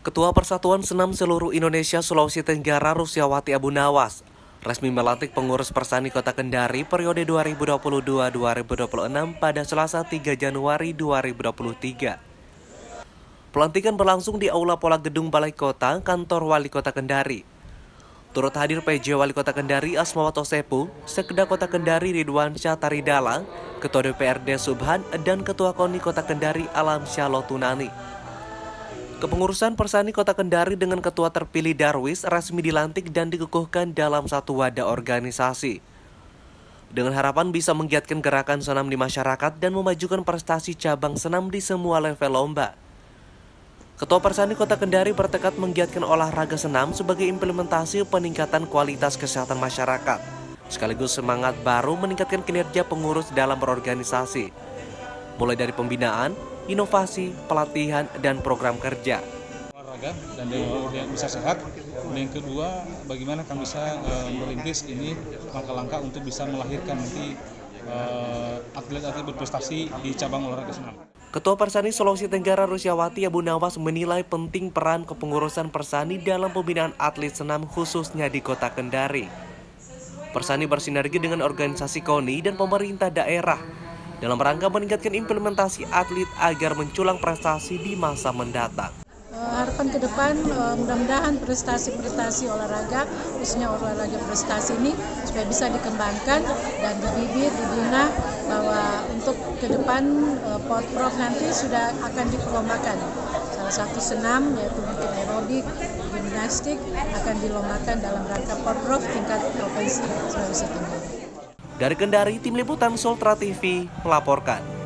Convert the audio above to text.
Ketua Persatuan Senam Seluruh Indonesia Sulawesi Tenggara Rusiawati Abu Nawas resmi melantik pengurus Persani Kota Kendari periode 2022-2026 pada Selasa 3 Januari 2023. Pelantikan berlangsung di Aula Pola Gedung Balai Kota, Kantor Wali Kota Kendari. Turut hadir PJ Wali Kota Kendari Asmawato Sepu, Sekda Kota Kendari Ridwan Syah Taridala, Ketua DPRD Subhan, dan Ketua KONI Kota Kendari Alam Syalotunani. Kepengurusan Persani Kota Kendari dengan Ketua terpilih Darwis resmi dilantik dan dikukuhkan dalam satu wadah organisasi. Dengan harapan bisa menggiatkan gerakan senam di masyarakat dan memajukan prestasi cabang senam di semua level lomba. Ketua Persani Kota Kendari bertekad menggiatkan olahraga senam sebagai implementasi peningkatan kualitas kesehatan masyarakat, sekaligus semangat baru meningkatkan kinerja pengurus dalam berorganisasi, mulai dari pembinaan, inovasi, pelatihan, dan program kerja. Olahraga dan dia bisa sehat. Dan yang kedua, bagaimana kami bisa merintis ini langkah-langkah untuk bisa melahirkan nanti atlet-atlet berprestasi di cabang olahraga senam. Ketua Persani Sulawesi Tenggara Rusiawati Abu Nawas menilai penting peran kepengurusan Persani dalam pembinaan atlet senam khususnya di Kota Kendari. Persani bersinergi dengan organisasi KONI dan pemerintah daerah dalam rangka meningkatkan implementasi atlet agar menculang prestasi di masa mendatang. Harapan ke depan mudah-mudahan prestasi-prestasi olahraga, khususnya olahraga prestasi ini supaya bisa dikembangkan dan dibibit, dibina, bahwa untuk ke depan Porprov nanti sudah akan diperlombakan. Salah satu senam yaitu mungkin aerobik, gimnastik akan dilombakan dalam rangka Porprov tingkat provinsi Sulawesi Tenggara. Dari Kendari, Tim Liputan Sultra TV melaporkan.